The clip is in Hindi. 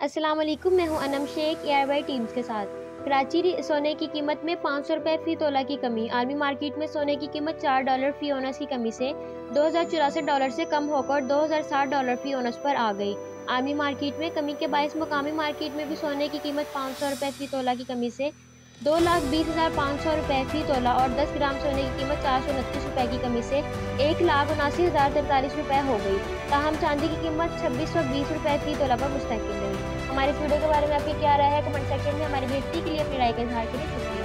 अस्सलाम वालेकुम, मैं हूं अनम शेख एआरवाई टीम्स के साथ। कराची सोने की कीमत में 500 रुपये फ़ी तोला की कमी। आलमी मार्केट में सोने की कीमत $4 फ़ी औनस की कमी से $2064 से कम होकर $2060 फ़ी औनस पर आ गई। आलमी मार्केट में कमी के बायस मुकामी मार्केट में भी सोने की कीमत 500 रुपये फ़ी तोला की कमी से 2,20,500 रुपये फ़ी तोला और 10 ग्राम सोने की कीमत 429 रुपये की कमी से 1,79,043 रुपये हो गई। ताहम चांदी की कीमत 2620 रुपये फ़ी तोला पर मुस्तकिल रही। हमारे इस वीडियो के बारे में आपकी क्या राय है? कमेंट सेक्शन में हमारी बेइज्जती के लिए अपनी राय का इज़हार करें। शुक्रिया।